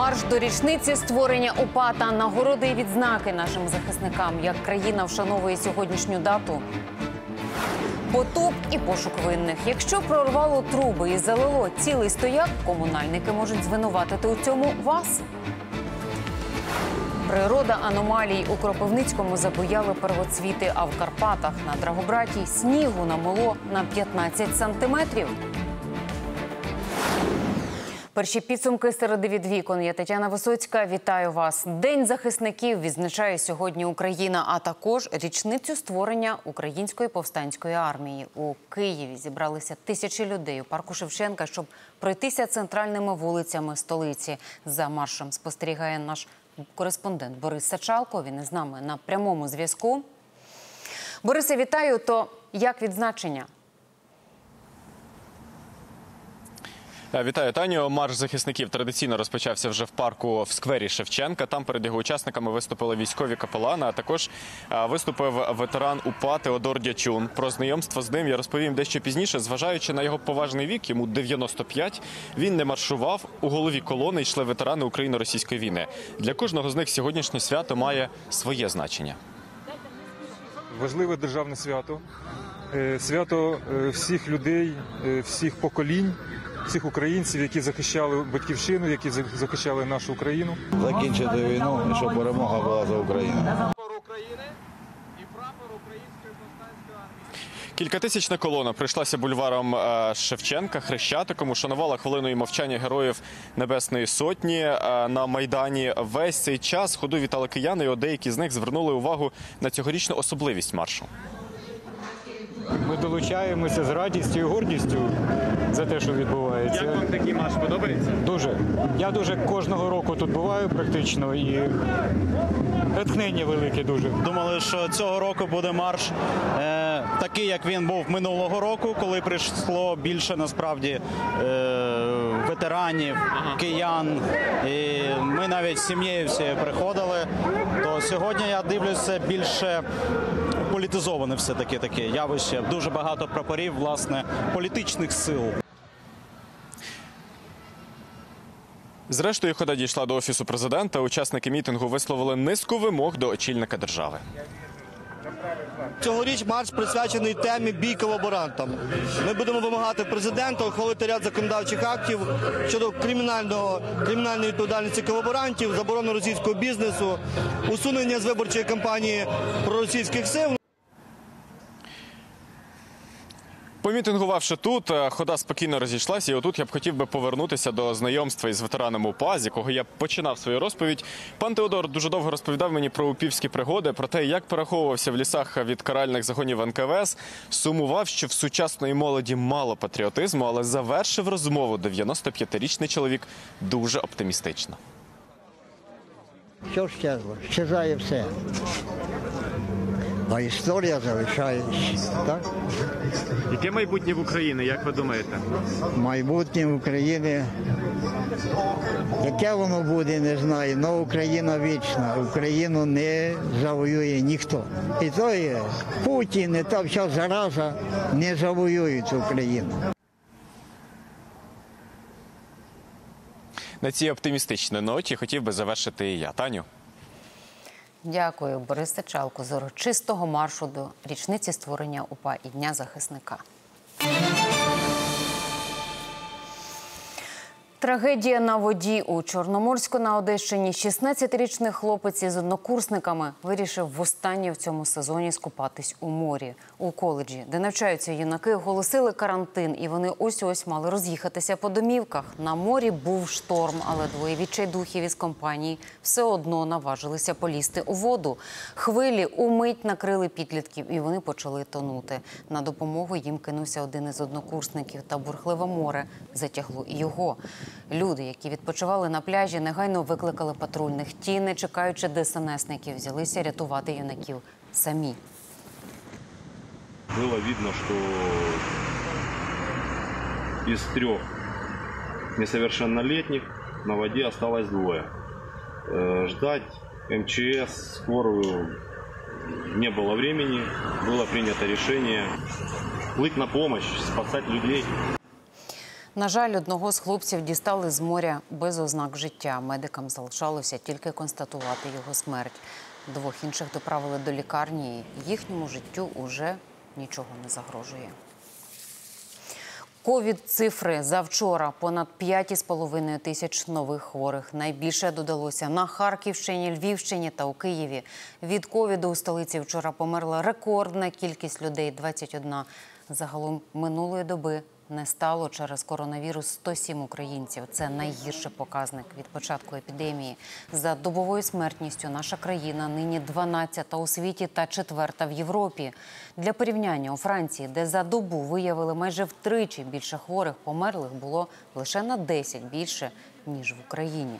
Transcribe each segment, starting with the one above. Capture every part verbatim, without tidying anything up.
Марш до річниці створення УПА та нагороди і відзнаки нашим захисникам. Як країна вшановує сьогоднішню дату? Потоп і пошук винних. Якщо прорвало труби і залило цілий стояк, комунальники можуть звинуватити у цьому вас. Природа аномалій. У Кропивницькому забуяли первоцвіти, а в Карпатах на Драгобраті снігу намело на п'ятнадцять сантиметрів. Перші підсумки середи від вікон. Я Тетяна Висоцька. Вітаю вас. День захисників відзначає сьогодні Україна, а також річницю створення Української повстанської армії. У Києві зібралися тисячі людей у парку Шевченка, щоб пройтися центральними вулицями столиці. За маршем спостерігає наш кореспондент Борис Сачалко. Він із нами на прямому зв'язку. Борисе, вітаю. То як відзначення? Вітаю, Таню. Марш захисників традиційно розпочався вже в парку в сквері Шевченка. Там перед його учасниками виступили військові капелани, а також виступив ветеран УПА Теодор Дячун. Про знайомство з ним я розповім дещо пізніше. Зважаючи на його поважний вік, йому дев'яносто п'ять, він не маршував. У голові колони йшли ветерани Україно-російської війни. Для кожного з них сьогоднішнє свято має своє значення. Важливе державне свято. Свято всіх людей, всіх поколінь. Всіх українців, які захищали батьківщину, які захищали нашу Україну. Закінчити війну і щоб перемога була за Україну. Кількатисячна колона прийшлася бульваром Шевченка, Хрещатиком, ушанувала хвилиною мовчання героїв Небесної Сотні на Майдані. Весь цей час ходу вітали кияни, і деякі з них звернули увагу на цьогорічну особливість маршу. Ми долучаємося з радістю і гордістю за те, що відбувається. Як вам такий марш подобається? Дуже. Я дуже кожного року тут буваю практично і натхнення велике дуже. Думали, що цього року буде марш е, такий, як він був минулого року, коли прийшло більше насправді е, ветеранів, киян. І ми навіть з сім'єю всі приходили. То сьогодні я дивлюся більше політизоване все-таки таке явище. Дуже багато прапорів, власне, політичних сил. Зрештою, хода дійшла до Офісу президента. Учасники мітингу висловили низку вимог до очільника держави. Цьогоріч марш присвячений темі «Бій колаборантам». Ми будемо вимагати президента ухвалити ряд законодавчих актів щодо кримінального, кримінальної відповідальності колаборантів, заборону російського бізнесу, усунення з виборчої кампанії проросійських сил. Помітингувавши тут, хода спокійно розійшлася, і отут я б хотів би повернутися до знайомства із ветераном УПА, з якого я починав свою розповідь. Пан Теодор дуже довго розповідав мені про упівські пригоди, про те, як переховувався в лісах від каральних загонів ен ка ве ес, сумував, що в сучасної молоді мало патріотизму, але завершив розмову дев'яностоп'ятирічний чоловік дуже оптимістично. Що щезло? Щезає все. А історія залишається, так? Яке майбутнє в Україні, як ви думаєте? Майбутнє в України, яке воно буде, не знаю, але Україна вічна. Україну не завоює ніхто. І то є Путін, і та вся зараза не завоюють Україну. На цій оптимістичній ноті хотів би завершити і я. Таню. Дякую, Борис Сачалко, з урочистого маршу до річниці створення УПА і Дня захисника. Трагедія на воді. У Чорноморську на Одещині шістнадцятирічний хлопець із однокурсниками вирішив востаннє в цьому сезоні скупатись у морі. У коледжі, де навчаються юнаки, оголосили карантин, і вони ось-ось мали роз'їхатися по домівках. На морі був шторм, але двоє відчайдухів із компанії все одно наважилися полізти у воду. Хвилі умить накрили підлітків, і вони почали тонути. На допомогу їм кинувся один із однокурсників, та бурхливе море затягло і його. Люди, які відпочивали на пляжі, негайно викликали патрульних. Ті, не чекаючи де ес ен есників, взялися рятувати юнаків самі. Было видно, что из трех несовершеннолетних на воде осталось двое. Ждать эм че эс, скорую не было времени. Было принято решение плыть на помощь, спасать людей. На жаль, одного з хлопців дістали з моря без ознак життя. Медикам залишалося тільки констатувати його смерть. Двох інших доправили до лікарні, і їхньому життю уже нічого не загрожує. Ковід-цифри за вчора. Понад п'ять із половиною тисяч нових хворих. Найбільше додалося на Харківщині, Львівщині та у Києві. Від ковіду у столиці вчора померла рекордна кількість людей – двадцять одна. Загалом минулої доби не стало через коронавірус сто сім українців. Це найгірший показник від початку епідемії. За добовою смертністю наша країна нині дванадцята у світі та четверта в Європі. Для порівняння, у Франції, де за добу виявили майже втричі більше хворих, померлих було лише на десять більше, ніж в Україні.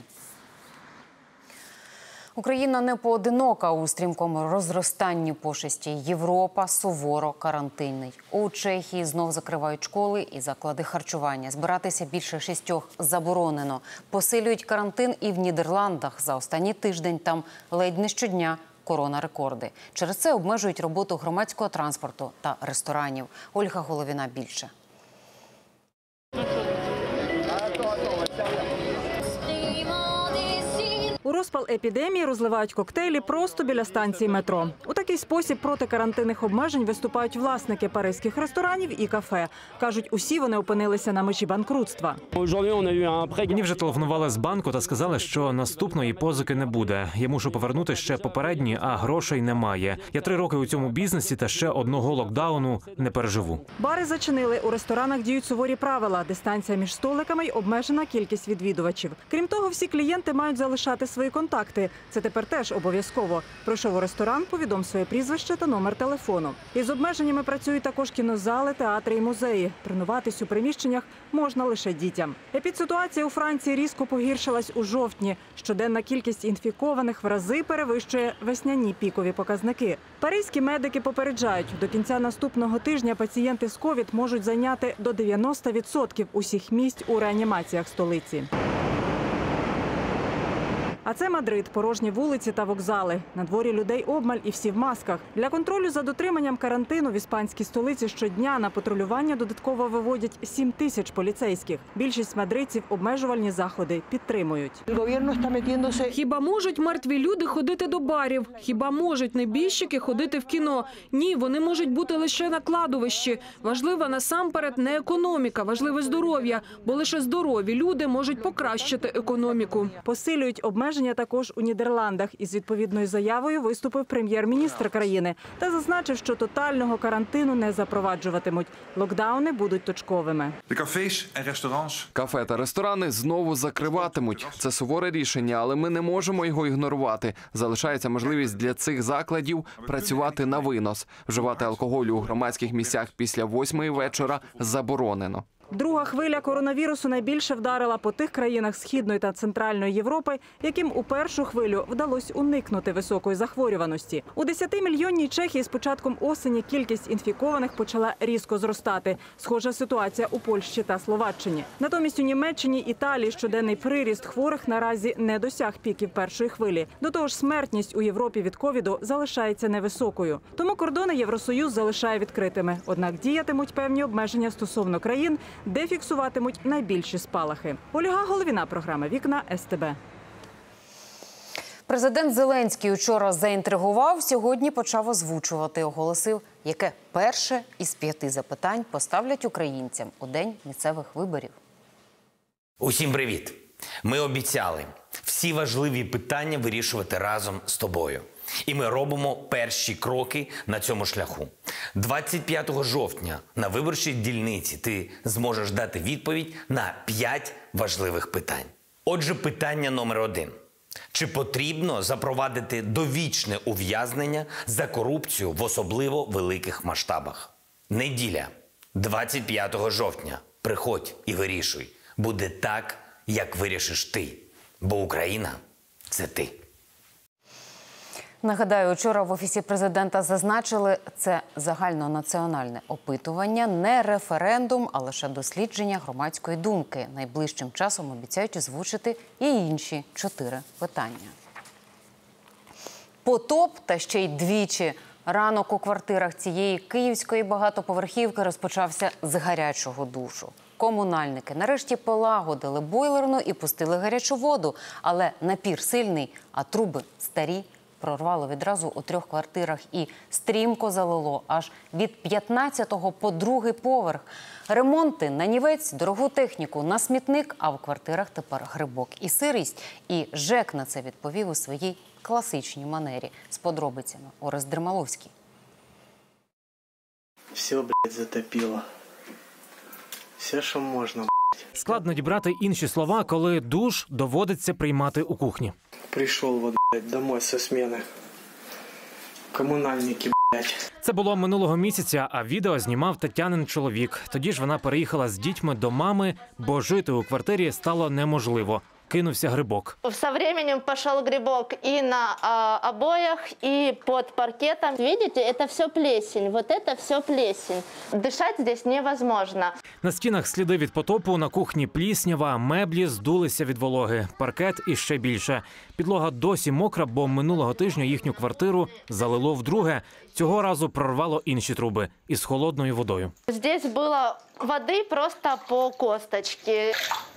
Україна не поодинока у стрімкому розростанні пошесті. Європа суворо карантинний. У Чехії знов закривають школи і заклади харчування. Збиратися більше шістьох заборонено. Посилюють карантин і в Нідерландах. За останній тиждень там ледь не щодня коронарекорди. Через це обмежують роботу громадського транспорту та ресторанів. Ольга Головіна більше. У розпал епідемії розливають коктейлі просто біля станції метро. У такий спосіб проти карантинних обмежень виступають власники паризьких ресторанів і кафе. Кажуть, усі вони опинилися на межі банкрутства. Мені вже телефонували з банку та сказали, що наступної позики не буде. Я мушу повернути ще попередні, а грошей немає. Я три роки у цьому бізнесі та ще одного локдауну не переживу. Бари зачинили, у ресторанах діють суворі правила. Дистанція між столиками й обмежена кількість відвідувачів. Крім того, всі клієнти мають залишати свої контакти. Це тепер теж обов'язково. Прийшов у ресторан, повідом своє прізвище та номер телефону. Із обмеженнями працюють також кінозали, театри і музеї. Тренуватись у приміщеннях можна лише дітям. Епідситуація у Франції різко погіршилась у жовтні. Щоденна кількість інфікованих в рази перевищує весняні пікові показники. Паризькі медики попереджають, до кінця наступного тижня пацієнти з ковід можуть зайняти до дев'яноста відсотків усіх місць у реанімаціях столиці. А це Мадрид, порожні вулиці та вокзали. На дворі людей обмаль і всі в масках. Для контролю за дотриманням карантину в іспанській столиці щодня на патрулювання додатково виводять сім тисяч поліцейських. Більшість мадридців обмежувальні заходи підтримують. Хіба можуть мертві люди ходити до барів? Хіба можуть небіжчики ходити в кіно? Ні, вони можуть бути лише на кладовищі. Важлива насамперед не економіка, важливе здоров'я, бо лише здорові люди можуть покращити економіку. Посилюють обмеження також у Нідерландах. Із відповідною заявою виступив прем'єр-міністр країни та зазначив, що тотального карантину не запроваджуватимуть. Локдауни будуть точковими. Кафе та ресторани знову закриватимуть. Це суворе рішення, але ми не можемо його ігнорувати. Залишається можливість для цих закладів працювати на винос. Вживати алкоголю у громадських місцях після восьмої вечора заборонено. Друга хвиля коронавірусу найбільше вдарила по тих країнах Східної та Центральної Європи, яким у першу хвилю вдалося уникнути високої захворюваності. У десятимільйонній Чехії з початком осені кількість інфікованих почала різко зростати. Схожа ситуація у Польщі та Словаччині. Натомість у Німеччині, Італії щоденний приріст хворих наразі не досяг піків першої хвилі. До того ж, смертність у Європі від ковіду залишається невисокою. Тому кордони Євросоюз залишає відкритими. Однак діятимуть певні обмеження стосовно країн, де фіксуватимуть найбільші спалахи. Ольга Головіна, програма «Вікна», ес те бе. Президент Зеленський учора заінтригував, сьогодні почав озвучувати. Оголосив, яке перше із п'яти запитань поставлять українцям у день місцевих виборів. Усім привіт! Ми обіцяли всі важливі питання вирішувати разом з тобою. І ми робимо перші кроки на цьому шляху. двадцять п'ятого жовтня на виборчій дільниці ти зможеш дати відповідь на п'ять важливих питань. Отже, питання номер один. Чи потрібно запровадити довічне ув'язнення за корупцію в особливо великих масштабах? Неділя, двадцять п'ятого жовтня. Приходь і вирішуй. Буде так, як вирішиш ти. Бо Україна – це ти. Нагадаю, вчора в Офісі президента зазначили, це загальнонаціональне опитування, не референдум, а лише дослідження громадської думки. Найближчим часом обіцяють озвучити і інші чотири питання. Потоп та ще й двічі. Ранок у квартирах цієї київської багатоповерхівки розпочався з гарячого душу. Комунальники нарешті полагодили бойлерну і пустили гарячу воду. Але напір сильний, а труби старі. Прорвало відразу у трьох квартирах і стрімко залило аж від п'ятнадцятого по другий поверх. Ремонти на нівець, дорогу техніку на смітник, а в квартирах тепер грибок і сирість. І ЖЕК на це відповів у своїй класичній манері. З подробицями Орест Дермаловський. Все, блядь, затопило. Все, що можна, блядь. Складно дібрати інші слова, коли душ доводиться приймати у кухні. Прийшов, вот, блядь, домой со зміни. Комунальники, блядь. Це було минулого місяця, а відео знімав Тетянин чоловік. Тоді ж вона переїхала з дітьми до мами, бо жити у квартирі стало неможливо. Кинувся грибок. Со временем пошел грибок и на а, обоях, и под паркетом. Видите, это все плесень. Вот это все плесень. Дышать здесь невозможно. На стінах сліди від потопу, на кухні пліснява, меблі здулися від вологи, паркет іще більше. Підлога досі мокра, бо минулого тижня їхню квартиру залило вдруге. Цього разу прорвало інші труби із холодною водою. Здесь было воды просто по косточке.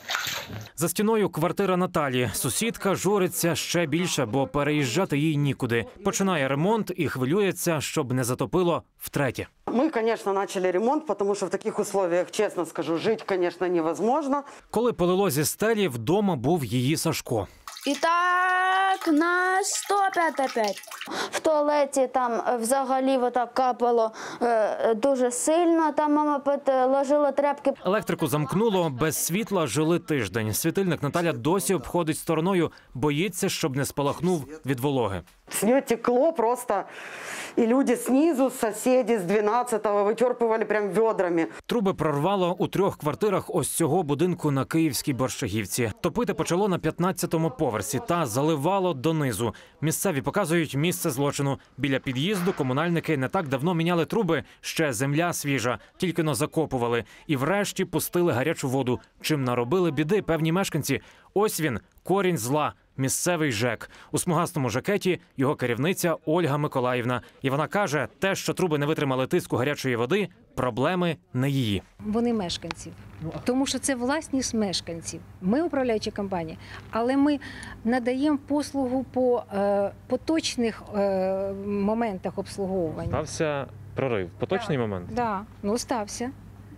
За стіною квартира Наталі. Сусідка журиться ще більше, бо переїжджати їй нікуди. Починає ремонт і хвилюється, щоб не затопило втретє. Мы, конечно, начали ремонт, потому что в таких условиях, честно скажу, жить, конечно, невозможно. Коли полило зі стелі, вдома був її Сашко. І так на сто п'ять опять. В туалеті там взагалі отак капало е, дуже сильно. Там мама підложила тряпки. Електрику замкнуло, без світла жили тиждень. Світильник Наталя досі обходить стороною, боїться, щоб не спалахнув від вологи. С нее текло просто, и люди снизу, соседи с двенадцатого вычерпывали прям ведрами. Труби прорвало у трьох квартирах ось цього будинку на Київській Борщагівці. Топити почало на п'ятнадцятому поверсі та заливало донизу. Місцеві показують місце злочину. Біля під'їзду комунальники не так давно міняли труби, ще земля свіжа, тільки-но закопували. І врешті пустили гарячу воду, чим наробили біди певні мешканці. Ось він, корінь зла. Місцевий ЖЕК. У смугастому жакеті його керівниця Ольга Миколаївна. І вона каже, те, що труби не витримали тиску гарячої води, проблеми не її. Вони мешканців. Тому що це власність мешканців. Ми управляюча компанія, але ми надаємо послугу по е, поточних е, моментах обслуговування. Стався прорив. Поточний момент? Так, да. Ну стався.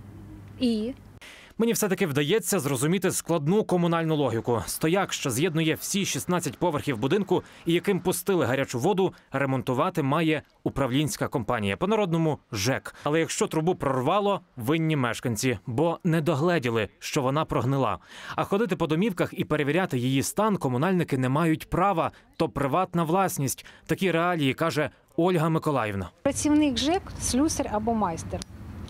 І... Мені все-таки вдається зрозуміти складну комунальну логіку. Стояк, що з'єднує всі шістнадцять поверхів будинку і яким пустили гарячу воду, ремонтувати має управлінська компанія. По-народному – ЖЕК. Але якщо трубу прорвало, винні мешканці, бо не догледіли, що вона прогнила. А ходити по домівках і перевіряти її стан комунальники не мають права. То приватна власність. Такі реалії, каже Ольга Миколаївна. Працівник ЖЕК – слюсар або майстер.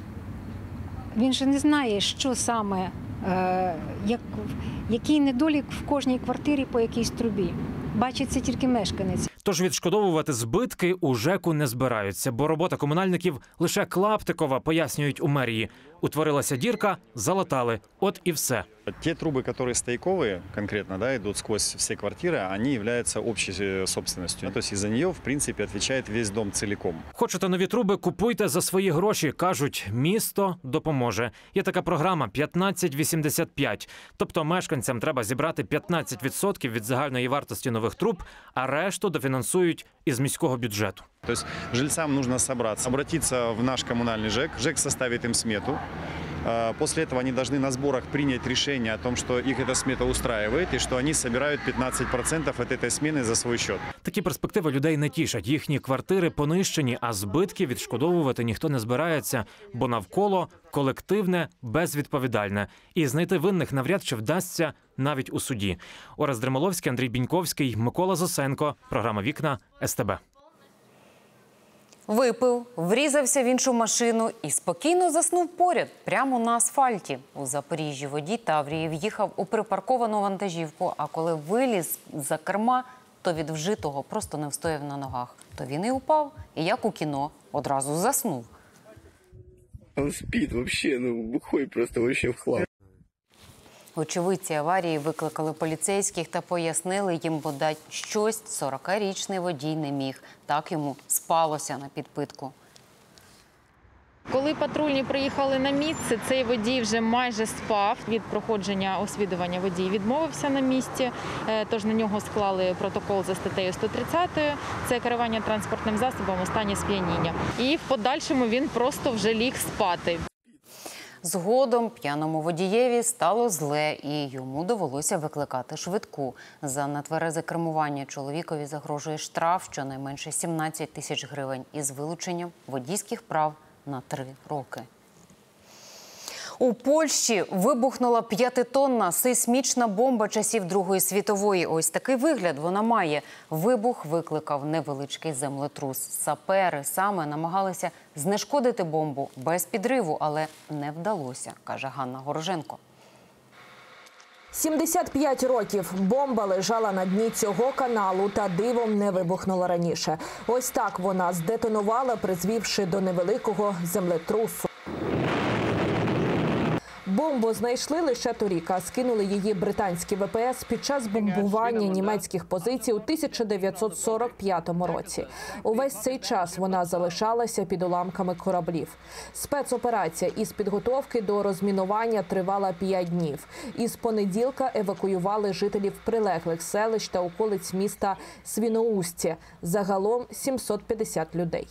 Він же не знає, що саме, е, як, який недолік в кожній квартирі по якійсь трубі. Бачить це тільки мешканець. Тож відшкодовувати збитки у ЖЕКу не збираються, бо робота комунальників лише клаптикова, пояснюють у мерії. Утворилася дірка, залатали. От і все. Те трубы, которые стояковые, конкретно, да, идут сквозь все квартиры, они являются общей собственностью. То есть из-за нее, в принципе, отвечает весь дом целиком. Хочете нові труби, купуйте за свої гроші. Кажуть, місто допоможе. Є така програма п'ятнадцять вісімдесят п'ять. Тобто мешканцям треба зібрати п'ятнадцять відсотків від загальної вартості нових труб, а решту дофінансують із міського бюджету. То есть жильцам нужно собраться, обратиться в наш коммунальный ЖЭК. ЖЭК составит им смету. После этого они должны на сборах принять решение о том, что их эта смета устраивает и что они собирают п'ятнадцять відсотків от этой смены за свой счет. Такі перспективи людей не тішать. Їхні квартири понищені, а збитки відшкодовувати ніхто не збирається, бо навколо колективне, безвідповідальне. І знайти винних навряд чи вдасться навіть у суді. Орест Дермаловський, Андрій Біньковський, Микола Зосенко. Програма «Вікна», ес те бе. Випив, врізався в іншу машину і спокійно заснув поряд, прямо на асфальті. У Запоріжжі водій Таврії в'їхав у припарковану вантажівку, а коли виліз з-за керма, то від вжитого просто не встояв на ногах. То він і упав, і як у кіно, одразу заснув. Він спить взагалі, ну, бухой просто взагалі в хлам. Очевидці аварії викликали поліцейських та пояснили їм, бодай щось сорокарічний водій не міг. Так йому спалося на підпитку. Коли патрульні приїхали на місце, цей водій вже майже спав. Від проходження освідування водій відмовився на місці, тож на нього склали протокол за статтею сто тридцять. Це керування транспортним засобом у стані сп'яніння. І в подальшому він просто вже ліг спати. Згодом п'яному водієві стало зле і йому довелося викликати швидку. За нетверезе кермування чоловікові загрожує штраф щонайменше сімнадцять тисяч гривень із вилученням водійських прав на три роки. У Польщі вибухнула п'ятитонна сейсмічна бомба часів Другої світової. Ось такий вигляд вона має. Вибух викликав невеличкий землетрус. Сапери саме намагалися знешкодити бомбу без підриву, але не вдалося, каже Ганна Гороженко. сімдесят п'ять років бомба лежала на дні цього каналу та дивом не вибухнула раніше. Ось так вона здетонувала, призвівши до невеликого землетрусу. Бомбу знайшли лише торік, а скинули її британські ве пе ес під час бомбування німецьких позицій у тисяча дев'ятсот сорок п'ятому році. Увесь цей час вона залишалася під уламками кораблів. Спецоперація із підготовки до розмінування тривала п'ять днів. Із понеділка евакуювали жителів прилеглих селищ та околиць міста Свіноустя. Загалом сімсот п'ятдесят людей.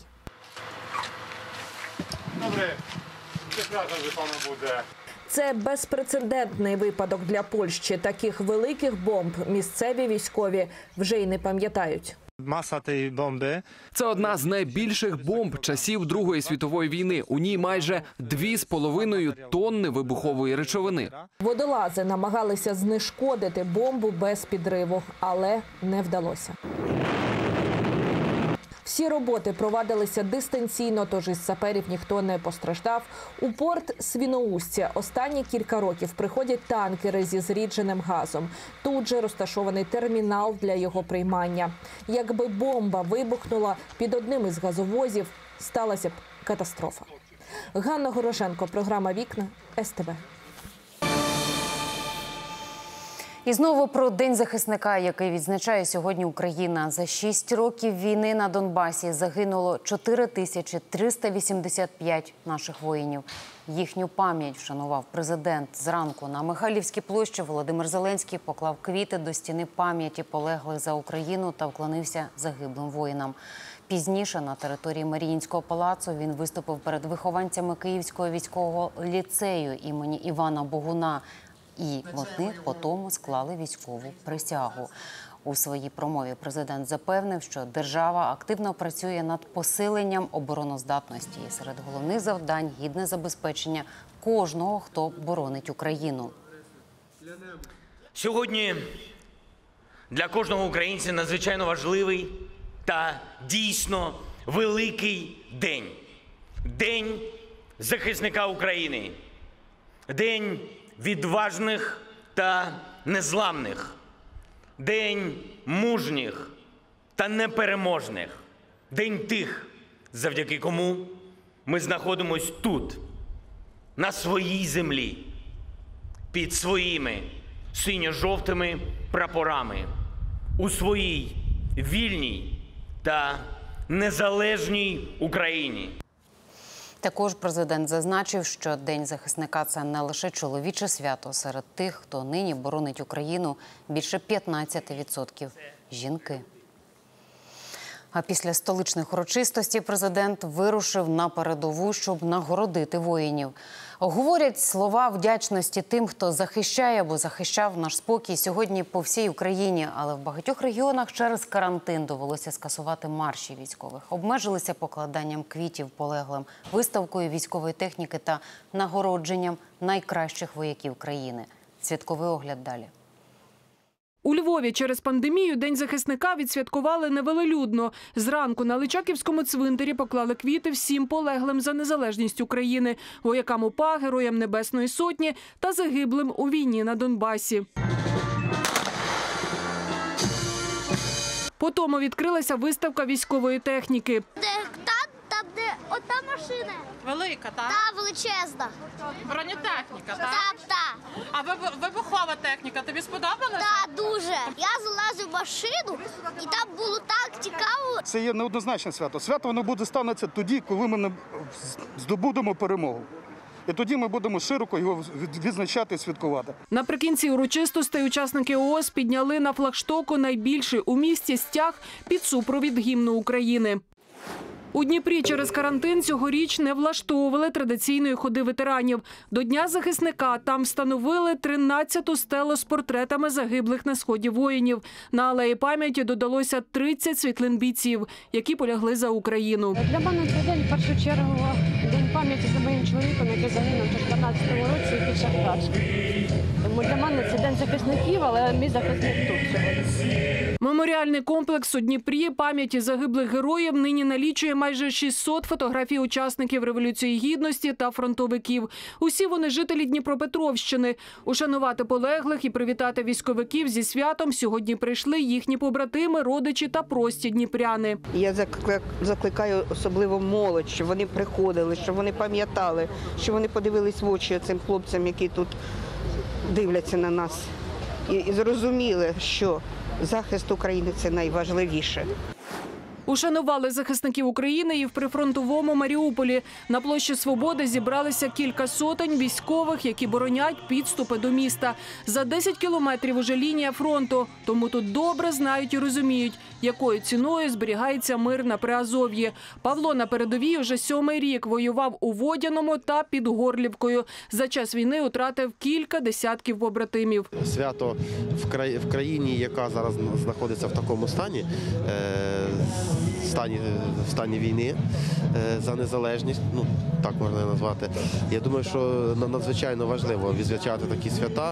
Добре, прямо вже пану буде. Це безпрецедентний випадок для Польщі. Таких великих бомб місцеві військові вже й не пам'ятають. Маса тієї бомби. Це одна з найбільших бомб часів Другої світової війни. У ній майже дві з половиною тонни вибухової речовини. Водолази намагалися знешкодити бомбу без підриву, але не вдалося. Всі роботи провадилися дистанційно, тож із саперів ніхто не постраждав. У порт Свіноустя останні кілька років приходять танкери зі зрідженим газом. Тут же розташований термінал для його приймання. Якби бомба вибухнула під одним із газовозів, сталася б катастрофа. Ганна Гороженко, програма «Вікна», ес те бе. І знову про День захисника, який відзначає сьогодні Україна. За шість років війни на Донбасі загинуло чотири тисячі триста вісімдесят п'ять наших воїнів. Їхню пам'ять вшанував президент. Зранку на Михайлівській площі Володимир Зеленський поклав квіти до стіни пам'яті полеглих за Україну та вклонився загиблим воїнам. Пізніше на території Маріїнського палацу він виступив перед вихованцями Київського військового ліцею імені Івана Богуна. І вони потім склали військову присягу. У своїй промові президент запевнив, що держава активно працює над посиленням обороноздатності. І серед головних завдань – гідне забезпечення кожного, хто боронить Україну. Сьогодні для кожного українця надзвичайно важливий та дійсно великий день. День захисника України. День відважних та незламних. День мужніх та непереможних. День тих, завдяки кому ми знаходимось тут, на своїй землі, під своїми синьо-жовтими прапорами, у своїй вільній та незалежній Україні. Також президент зазначив, що День захисника – це не лише чоловіче свято. Серед тих, хто нині боронить Україну, більше п'ятнадцять відсотків – жінки. А після столичних урочистостей президент вирушив на передову, щоб нагородити воїнів. Говорять слова вдячності тим, хто захищає або захищав наш спокій сьогодні по всій Україні. Але в багатьох регіонах через карантин довелося скасувати марші військових. Обмежилися покладанням квітів полеглим, виставкою військової техніки та нагородженням найкращих вояків країни. Святковий огляд далі. У Львові через пандемію День захисника відсвяткували невелелюдно. Зранку на Личаківському цвинтарі поклали квіти всім полеглим за незалежність України, воякам УПА, героям Небесної Сотні та загиблим у війні на Донбасі. Потім відкрилася виставка військової техніки. Там, де От та машина. Велика, так? Та величезна. Бронетехніка, так? Так, так. А вибухова техніка тобі сподобалася? Так, дуже. Я залазив в машину, і там було так цікаво. Це є неоднозначне свято. Свято воно буде станеться тоді, коли ми здобудемо перемогу. І тоді ми будемо широко його відзначати і святкувати. Наприкінці урочистостей учасники ООС підняли на флагштоку найбільший у місті стяг під супровід гімну України. У Дніпрі через карантин цьогоріч не влаштовували традиційної ходи ветеранів. До Дня захисника там встановили тринадцяту стелу з портретами загиблих на сході воїнів. На алеї пам'яті додалося тридцять світлин бійців, які полягли за Україну. Для мене цей день, в першу чергу, день пам'яті за моїм чоловіком, який загинув у чотирнадцятому році під Шахтарськом. Тому для мене це день захисників, але мій захисник тут сьогодні. Меморіальний комплекс у Дніпрі пам'яті загиблих героїв нині налічує майже шістсот фотографій учасників Революції Гідності та фронтовиків. Усі вони жителі Дніпропетровщини. Ушанувати полеглих і привітати військовиків зі святом сьогодні прийшли їхні побратими, родичі та прості дніпряни. Я закликаю особливо молодь, щоб вони приходили, щоб вони пам'ятали, щоб вони подивились в очі цим хлопцям, які тут дивляться на нас, і, і зрозуміли, що захист України – це найважливіше. Ушанували захисників України і в прифронтовому Маріуполі. На площі Свободи зібралися кілька сотень військових, які боронять підступи до міста. За десять кілометрів уже лінія фронту. Тому тут добре знають і розуміють, якою ціною зберігається мир на Приазов'ї. Павло на передовій уже сьомий рік воював у Водяному та під Горлівкою. За час війни втратив кілька десятків побратимів. Свято в країні, яка зараз знаходиться в такому стані, в стані, в стані війни за незалежність, ну так можна назвати. Я думаю, що надзвичайно важливо відзначати такі свята,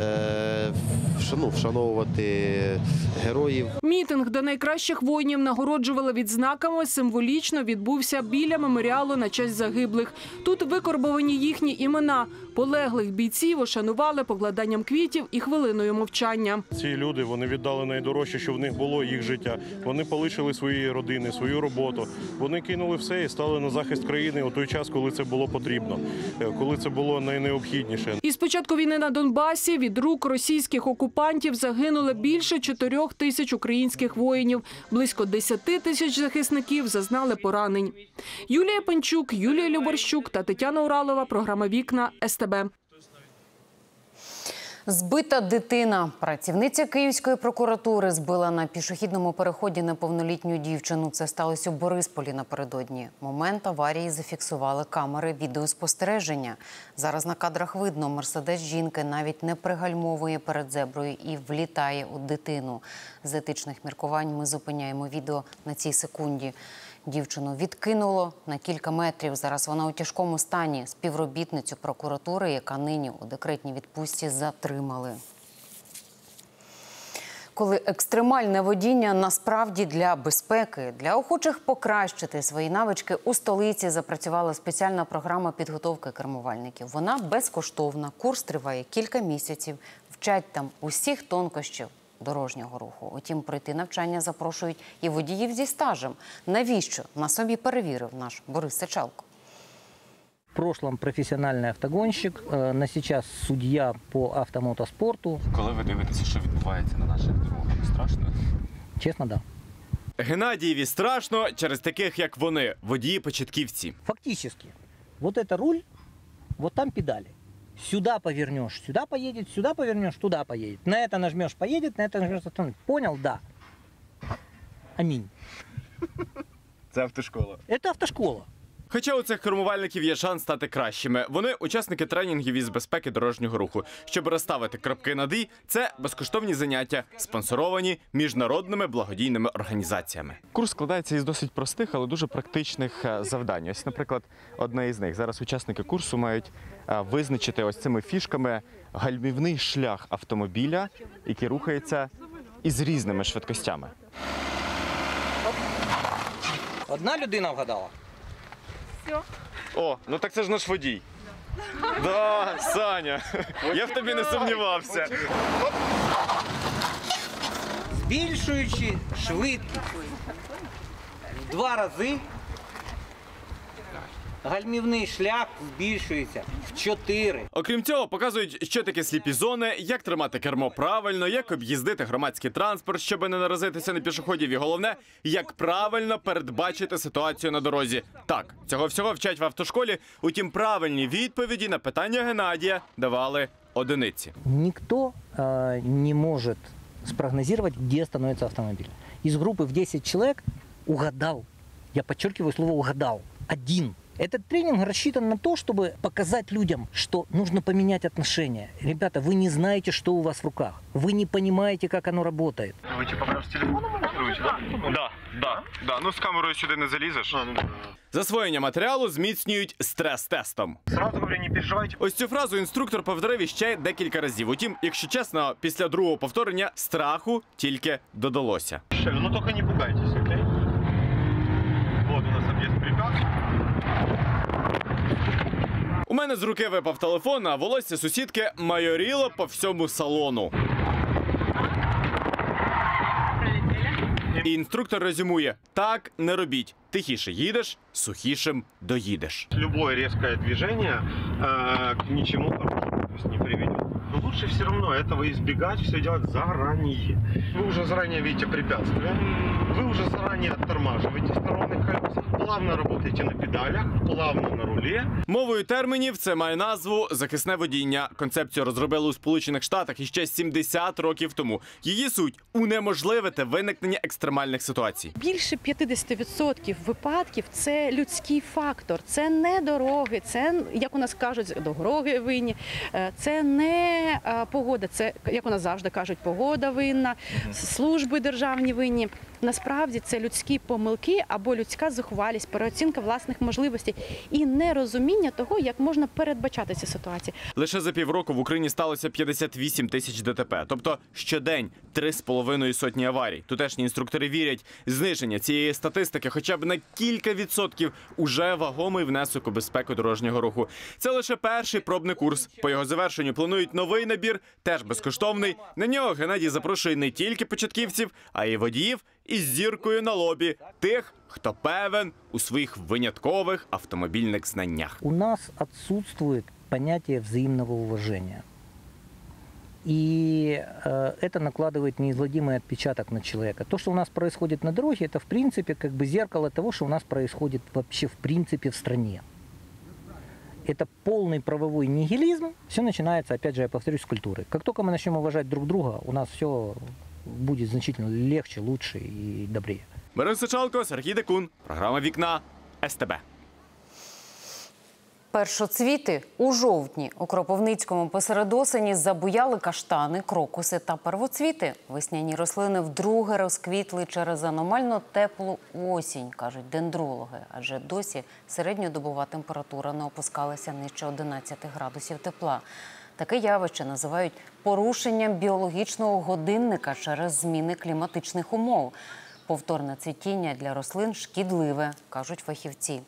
вшановувати героїв. Мітинг, де найкращих воїнів нагороджували відзнаками, символічно відбувся біля меморіалу на честь загиблих. Тут викорбовані їхні імена. Полеглих бійців ошанували покладанням квітів і хвилиною мовчання. Ці люди, вони віддали найдорожче, що в них було, їх життя. Вони полишили свої родини, свою роботу. Вони кинули все і стали на захист країни у той час, коли це було потрібно, коли це було найнеобхідніше. Із початку війни на Донбасі від рук російських окупантів загинуло більше чотирьох тисяч українських воїнів. Близько десяти тисяч захисників зазнали поранень. Юлія Панчук, Юлія Любарщук та Тетяна Уралова. Програма «Вікна», ес те бе. Збита дитина. Працівниця Київської прокуратури збила на пішохідному переході неповнолітню дівчину. Це сталося у Борисполі напередодні. Момент аварії зафіксували камери відеоспостереження. Зараз на кадрах видно, мерседес жінки навіть не пригальмовує перед зеброю і влітає у дитину. З етичних міркувань ми зупиняємо відео на цій секунді. Дівчину відкинуло на кілька метрів. Зараз вона у тяжкому стані. Співробітницю прокуратури, яка нині у декретній відпустці, затримали. Коли екстремальне водіння насправді для безпеки, для охочих покращити свої навички, у столиці запрацювала спеціальна програма підготовки кермувальників. Вона безкоштовна, курс триває кілька місяців, вчать там усіх тонкощів дорожнього руху. Утім, пройти навчання запрошують і водіїв зі стажем. Навіщо? На собі перевірив наш Борис Сичалко. В прошлом профессиональный автогонщик, на сейчас судья по автомотоспорту. Коли ви дивитеся, що відбувається на наших дорогах, страшно? Чесно, да. Геннадієві страшно через таких, як вони, водії-початківці. Фактически, вот это руль, вот там педали. Сюда повернешь, сюда поедет, сюда повернешь, туда поедет. На это нажмешь, поедет, на это нажмешь, остановит. Понял? Да. Аминь. Це автошкола. Это автошкола. Хоча у цих кермувальників є шанс стати кращими. Вони – учасники тренінгів із безпеки дорожнього руху. Щоб розставити крапки над «і», це безкоштовні заняття, спонсоровані міжнародними благодійними організаціями. Курс складається із досить простих, але дуже практичних завдань. Ось, наприклад, одне із них. Зараз учасники курсу мають визначити ось цими фішками гальмівний шлях автомобіля, який рухається із різними швидкостями. Одна людина вгадала. О, ну так це ж наш водій. Да, Саня, я в тобі не сумнівався. Збільшуючи швидкість в два рази, Гальмівний шлях збільшується в чотири. Окрім цього, показують, що таке сліпі зони, як тримати кермо правильно, як об'їздити громадський транспорт, щоб не наразитися на пішоходів, і головне, як правильно передбачити ситуацію на дорозі. Так, цього всього вчать в автошколі, утім правильні відповіді на питання Геннадія давали одиниці. Ніхто э, не може спрогнозировать, где становится автомобиль. Из группы в десять человек угадал, я подчеркиваю слово «угадал», один. Этот тренинг рассчитан на то, чтобы показать людям, что нужно поменять отношения. Ребята, вы не знаете, что у вас в руках. Вы не понимаете, как оно работает. Ви типа прям з телефоном монтуєте, так? Да, да, да. Ну з камерою сюди не залізеш. Засвоєння матеріалу зміцнюють стрес-тестом. Сразу говорю, не переживайте. Ось цю фразу інструктор повторив іще декілька разів. Утім, якщо чесно, після другого повторення страху тільки додалося. Ну тільки не пугайтесь, окей? Вот у нас об'їзд препятствий. У мене з руки випав телефон, а волосся сусідки майоріло по всьому салону. І інструктор резюмує: так не робіть. Тихіше їдеш, сухішим доїдеш. Любое резкое движение э, к ничему хорошему не приведет. Но лучше все равно этого избегать, все делать заранее. Вы уже заранее видите препятствия, вы уже заранее оттормаживаете сторонних колес, плавно работаете на педалях, плавно на рулі. Мовою термінів це має назву «захисне водіння». Концепцію розробили у Сполучених Штатах іще сімдесят років тому. Її суть – унеможливити виникнення екстремальних ситуацій. Більше п'ятдесят відсотків випадків – це людський фактор. Це не дороги, це, як у нас кажуть, дороги винні, це не погода, це, як у нас завжди кажуть, погода винна, служби державні винні. Насправді це людські помилки або людська зухвалість, переоцінка власних можливостей і нерозуміння того, як можна передбачати ці ситуації. Лише за півроку в Україні сталося п'ятдесят вісім тисяч ДТП. Тобто щодень три з половиною сотні аварій. Тутешні інструктори вірять, зниження цієї статистики хоча б на кілька відсотків уже вагомий внесок у безпеку дорожнього руху. Це лише перший пробний курс. По його завершенню планують новий набір, теж безкоштовний. На нього Геннадій запрошує не тільки початківців, а й водіїв із зіркою на лобі. Тих, хто певен у своїх виняткових автомобільних знаннях. У нас відсутствує поняття взаємного уваження. И э, это накладывает неизгладимый отпечаток на человека. То, что у нас происходит на дороге, это в принципе как бы зеркало того, что у нас происходит вообще в принципе в стране. Это полный правовой нигилизм. Все начинается, опять же, я повторюсь, с культуры. Как только мы начнем уважать друг друга, у нас все будет значительно легче, лучше и добрее. Борис Сичалко, Сергій Декун. Програма «Вікна» СТБ. Першоцвіти у жовтні. У Кропивницькому посеред осені забуяли каштани, крокуси та первоцвіти. Весняні рослини вдруге розквітли через аномально теплу осінь, кажуть дендрологи. Адже досі середньодобова температура не опускалася нижче одинадцяти градусів тепла. Таке явище називають порушенням біологічного годинника через зміни кліматичних умов. Повторне цвітіння для рослин шкідливе, кажуть фахівці.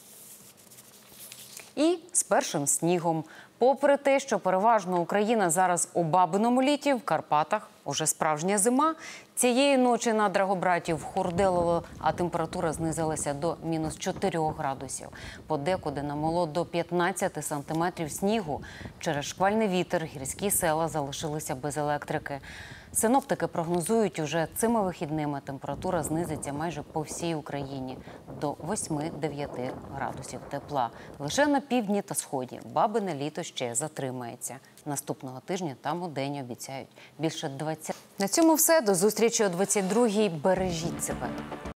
І з першим снігом. Попри те, що переважно Україна зараз у бабиному літі, в Карпатах уже справжня зима. Цієї ночі на Драгобратів хурделило, а температура знизилася до мінус чотирьох градусів. Подекуди намоло до п'ятнадцяти сантиметрів снігу. Через шквальний вітер гірські села залишилися без електрики. Синоптики прогнозують, уже цими вихідними температура знизиться майже по всій Україні до восьми-дев'яти градусів тепла. Лише на півдні та сході бабине літо ще затримається. Наступного тижня там удень обіцяють більше двадцяти. На цьому все. До зустрічі о двадцять другій. Бережіть себе.